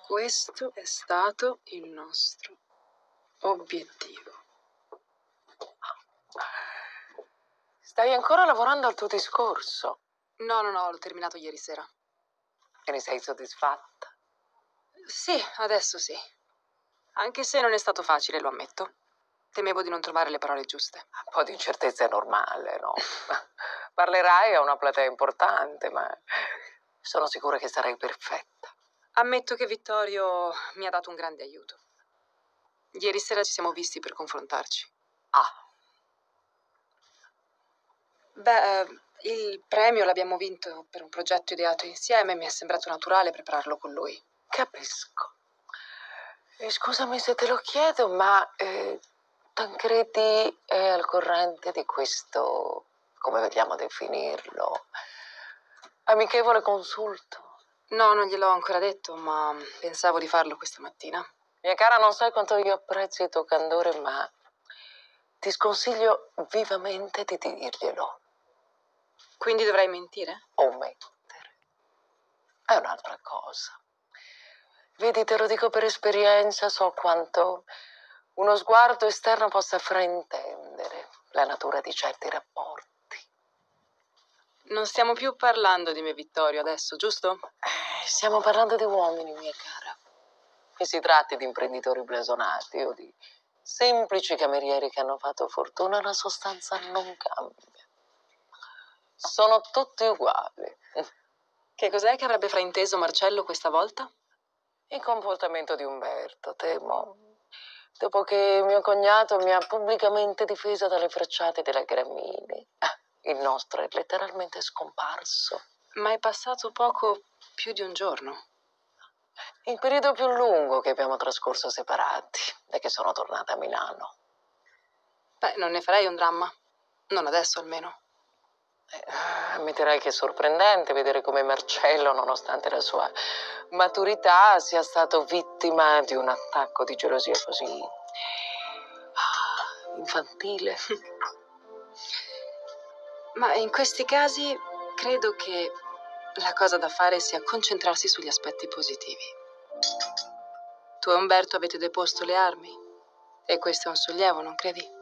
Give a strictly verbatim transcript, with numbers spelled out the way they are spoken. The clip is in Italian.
Questo è stato il nostro obiettivo. Stai ancora lavorando al tuo discorso? No, no, no, l'ho terminato ieri sera. E ne sei soddisfatta? Sì, adesso sì. Anche se non è stato facile, lo ammetto. Temevo di non trovare le parole giuste. Un po' di incertezza è normale, no? Parlerai a una platea importante, ma sono sicura che sarai perfetta. Ammetto che Vittorio mi ha dato un grande aiuto. Ieri sera ci siamo visti per confrontarci. Ah. Beh, eh, il premio l'abbiamo vinto per un progetto ideato insieme e mi è sembrato naturale prepararlo con lui. Capisco. E scusami se te lo chiedo, ma eh, Tancredi è al corrente di questo, come vogliamo definirlo, amichevole consulto? No, non gliel'ho ancora detto, ma pensavo di farlo questa mattina. Mia cara, non sai quanto io apprezzi il tuo candore, ma ti sconsiglio vivamente di dirglielo. Quindi dovrei mentire? O mettere. È un'altra cosa. Vedi, te lo dico per esperienza, so quanto uno sguardo esterno possa fraintendere la natura di certi rapporti. Non stiamo più parlando di me, Vittorio, adesso, giusto? Eh, stiamo parlando di uomini, mia cara. Che si tratti di imprenditori blasonati o di semplici camerieri che hanno fatto fortuna, la sostanza non cambia. Sono tutti uguali. Che cos'è che avrebbe frainteso Marcello questa volta? Il comportamento di Umberto, temo. Dopo che mio cognato mi ha pubblicamente difesa dalle frecciate della Gramini, il nostro è letteralmente scomparso. Ma è passato poco più di un giorno. Il periodo più lungo che abbiamo trascorso separati, da che sono tornata a Milano. Beh, non ne farei un dramma. Non adesso, almeno. Eh, ammetterai che è sorprendente vedere come Marcello, nonostante la sua maturità, sia stato vittima di un attacco di gelosia così ah, infantile. Ma in questi casi credo che la cosa da fare sia concentrarsi sugli aspetti positivi. Tu e Umberto avete deposto le armi e questo è un sollievo, non credi?